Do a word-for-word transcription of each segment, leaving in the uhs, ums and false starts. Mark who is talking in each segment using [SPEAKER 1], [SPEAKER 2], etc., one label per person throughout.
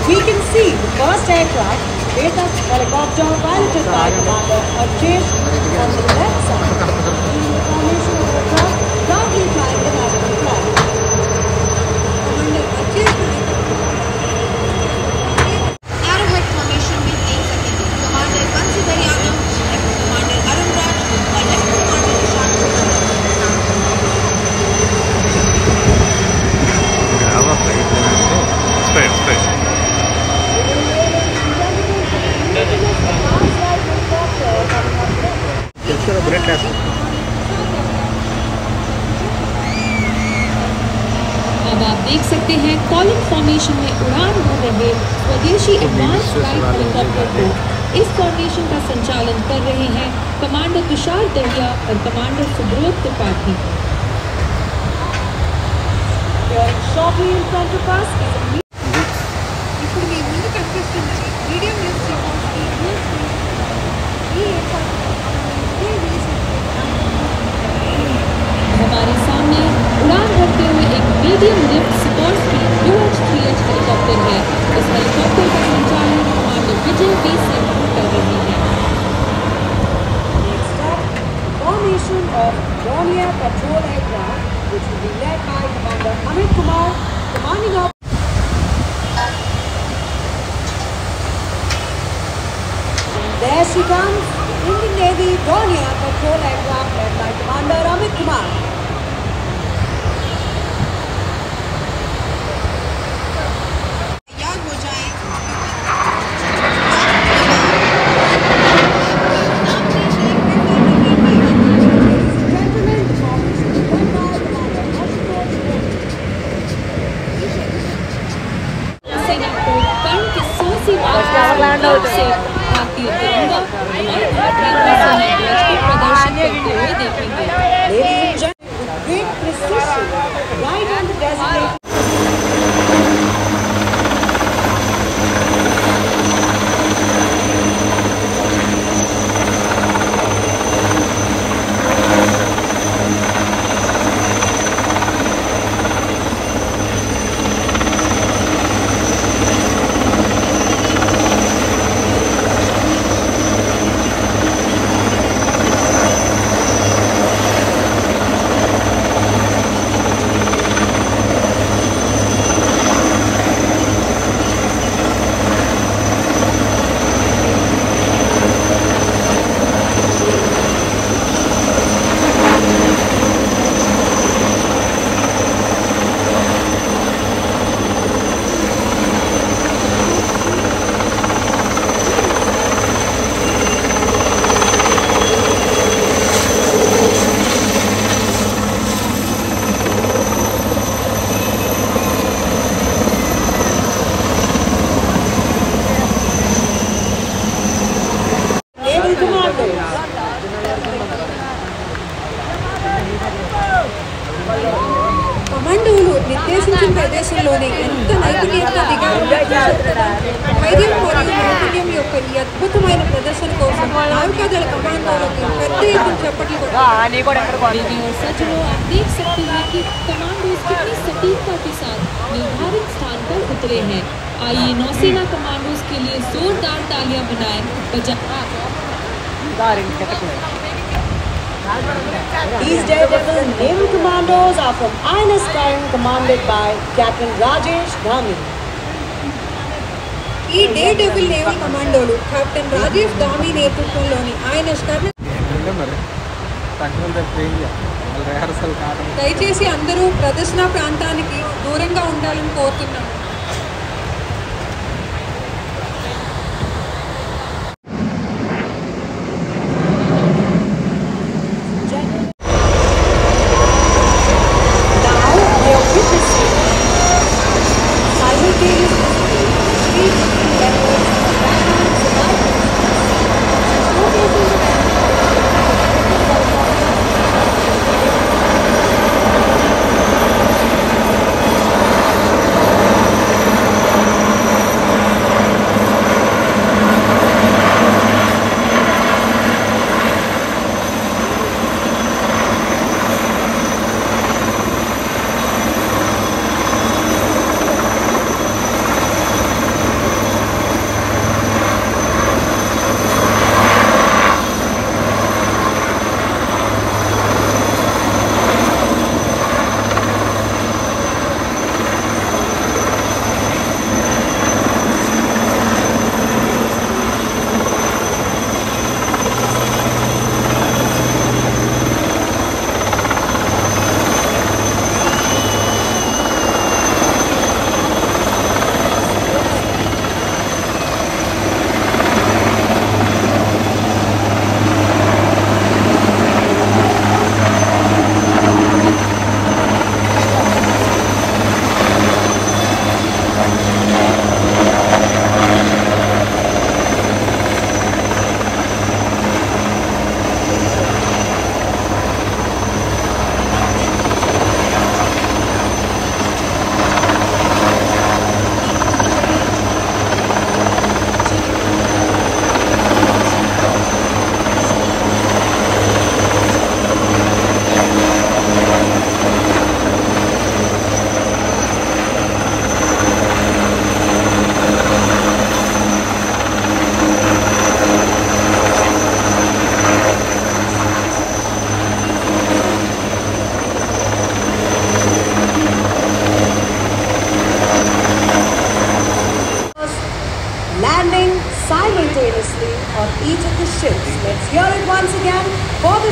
[SPEAKER 1] We can see the first aircraft, Vedas helicopter piloted by Commander Arjesh on the left side. In the formation of the truck, proudly flying the national flag. Commander Arjesh
[SPEAKER 2] Arrowhead formation में देख सकेंगे commander Bansidhar Yadav, commander Arun Raj और lieutenant commander Nishant
[SPEAKER 3] Stay, stay.
[SPEAKER 4] अब आप देख सकते हैं calling formation में उड़ान भर रहे स्वदेशी एडवांस फ्लाइट हेलीकॉप्टर को इस फॉर्मेशन का संचालन कर रहे हैं कमांडर तुषार दहिया और commander Subrot Tripathi.
[SPEAKER 1] shortly in front of us is a
[SPEAKER 2] ఇప్పుడు మీ ముందు కనిపిస్తున్నది మీడియం న్యూస్ ఛానల్ ఈ ఏర్పాటు
[SPEAKER 4] हमारे सामने उड़ान भरते हुए एक medium lift super speed U H three H helicopter है। इस हेलीकॉप्टर का संचालन कमांडर विजय वी सिंह कर रहे हैं।
[SPEAKER 1] Next up, formation of Dornier patrol aircraft, which will be led by Commander Amit Kumar, commanding of. And there she comes, the Indian Navy Dornier patrol aircraft led by Commander Amit Kumar.
[SPEAKER 2] तैयार हो जाएं।
[SPEAKER 4] सेना को कर्ण के सौ से से भारतीय तिरंगा और भारतीय सेना ध्वज को प्रदर्शित करते हुए देखेंगे।
[SPEAKER 1] Ladies and gentlemen, with great precision, right on the designated.
[SPEAKER 2] కమాండోలు నిర్దేశించిన ప్రదేశంలోనే ఎంత నైపుణ్యంతో దిగారు ధైర్యం మరియు నైపుణ్యం యొక్క ఈ అద్భుతమైన ప్రదర్శన కోసం నౌకాదళ కమాండోలకు పెద్ద ఎత్తున చప్పట్లు
[SPEAKER 4] दीदी और सज्जनों, आप देख सकते हैं कि कमांडोज कितनी सटीकता के साथ निर्धारित स्थान पर उतरे हैं। आइए नौसेना कमांडोज के लिए जोरदार तालियां बनाएं।
[SPEAKER 1] These daredevil naval commandos are from I N S Karan, commanded by Captain Rajesh Dhami.
[SPEAKER 2] ఈ డే డెవిల్ నేవల్ కమాండోలు కెప్టెన్ రాజేష్ ధామి నేతృత్వంలోని ఐఎన్ఎస్ కర్ణ. దయచేసి అందరూ ప్రదర్శన ప్రాంతానికి దూరంగా ఉండాలని కోరుతున్నాను.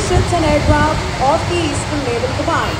[SPEAKER 1] ships and aircraft of the Eastern Naval Command.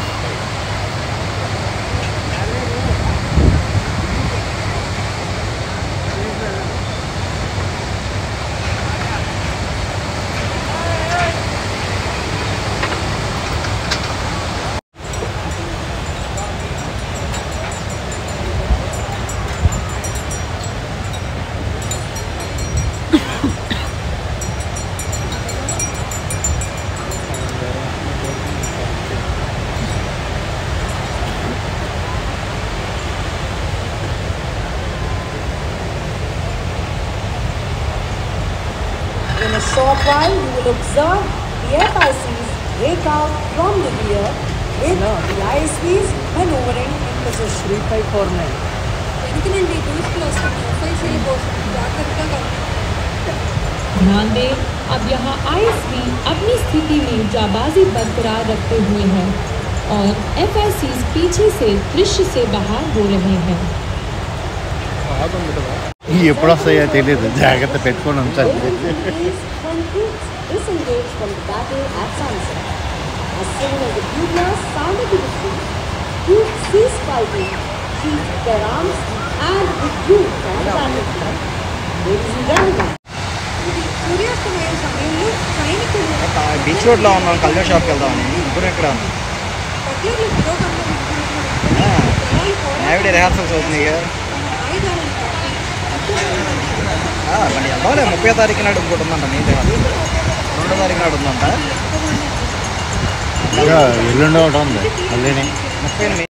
[SPEAKER 1] In a short while, you will observe the F I Cs break out from the rear with the I S Vs maneuvering in position.
[SPEAKER 3] three five four nine.
[SPEAKER 2] వెనక నుండి దూసుకులు వస్తున్న ఎఫ్ఐసీల కోసం జాగ్రత్తగా గమనించాలి.
[SPEAKER 4] ध्यान दें, अब यहाँ आई एस वी अपनी स्थिति में जाबाजी बरकरार रखते हुए हैं और एफ आई सी पीछे से दृश्य से बाहर हो रहे हैं।
[SPEAKER 5] ఎప్పుడు వస్తాయో తెలియదు, జాగ్రత్త పెట్టుకొని ఉంచాలి.
[SPEAKER 1] Disengaged from the battle at sunset. As soon as the buglers sounded the whistle, troops ceased fighting, sheathed their arms, and withdrew from the battlefield. Ladies and gentlemen,
[SPEAKER 2] సూర్యాస్తమయ సమయంలో సైనికులు
[SPEAKER 3] బీచ్ రోడ్లో ఉన్నాం, కళ్యాణ్ షాప్కి వెళ్దామని. ఇప్పుడు ఎక్కడ
[SPEAKER 2] బట్లర్లు పురోగమనం
[SPEAKER 3] నేవిడే రిహార్సల్స్ అవుతున్నాయి కదా.
[SPEAKER 2] ఆయుధాలను కట్టి
[SPEAKER 3] మరి వెళ్దాంలే. ముప్పై తారీఖు నాడు ఇంకోటి ఉందంట, నీ రిహార్సల్ రెండో తారీఖు నాడు ఉందంట.
[SPEAKER 5] ఎల్లుండి ఒకటి ఉంది మళ్ళీ
[SPEAKER 3] ముప్పై